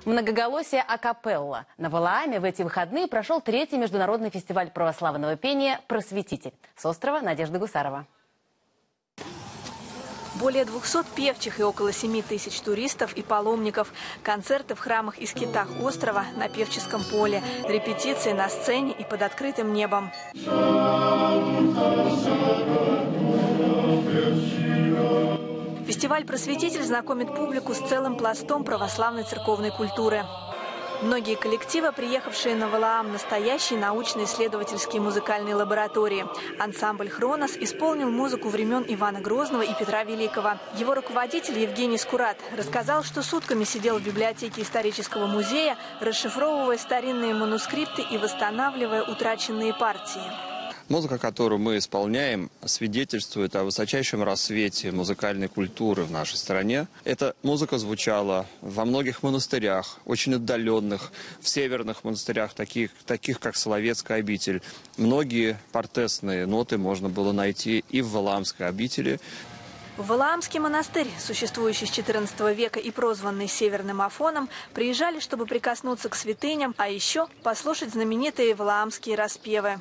Многоголосие акапелла. На Валааме в эти выходные прошел 3-й международный фестиваль православного пения «Просветитель» с острова Надежды Гусарова. Более 200 певчих и около 7 тысяч туристов и паломников. Концерты в храмах и скитах острова, на певческом поле, репетиции на сцене и под открытым небом. Фестиваль «Просветитель» знакомит публику с целым пластом православной церковной культуры. Многие коллективы, приехавшие на Валаам, настоящие научно-исследовательские музыкальные лаборатории. Ансамбль «Хронос» исполнил музыку времен Ивана Грозного и Петра Великого. Его руководитель Евгений Скурат рассказал, что сутками сидел в библиотеке исторического музея, расшифровывая старинные манускрипты и восстанавливая утраченные партии. Музыка, которую мы исполняем, свидетельствует о высочайшем рассвете музыкальной культуры в нашей стране. Эта музыка звучала во многих монастырях, очень отдаленных, в северных монастырях, таких как Соловецкая обитель. Многие портесные ноты можно было найти и в Валаамской обители. В Валаамский монастырь, существующий с XIV века и прозванный Северным Афоном, приезжали, чтобы прикоснуться к святыням, а еще послушать знаменитые валаамские распевы.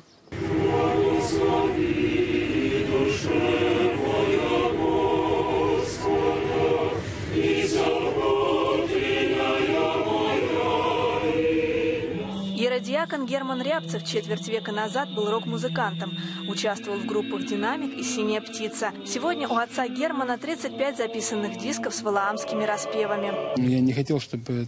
Иеродиакон Герман Рябцев четверть века назад был рок-музыкантом. Участвовал в группах «Динамик» и «Синяя птица». Сегодня у отца Германа 35 записанных дисков с валаамскими распевами. Я не хотел, чтобы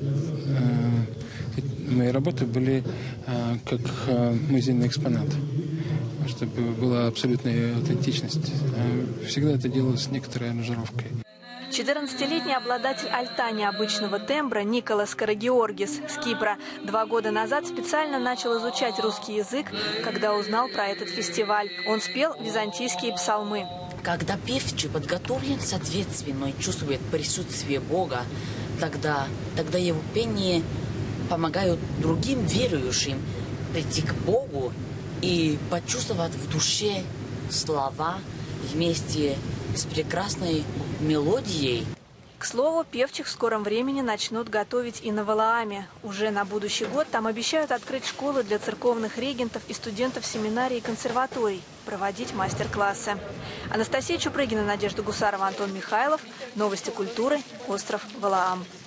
мои работы были как музейный экспонат, чтобы была абсолютная аутентичность. Всегда это делалось с некоторой аранжировкой. 14-летний обладатель альта необычного тембра Николас Карагеоргис с Кипра 2 года назад специально начал изучать русский язык, когда узнал про этот фестиваль. Он спел византийские псалмы. Когда певчий подготовлен соответственно и чувствует присутствие Бога, тогда его пение помогают другим верующим прийти к Богу и почувствовать в душе слова вместе с прекрасной мелодией. К слову, певчих в скором времени начнут готовить и на Валааме. Уже на будущий год там обещают открыть школы для церковных регентов и студентов семинарий и консерваторий, проводить мастер-классы. Анастасия Чупрыгина, Надежда Гусарова, Антон Михайлов. Новости культуры. Остров Валаам.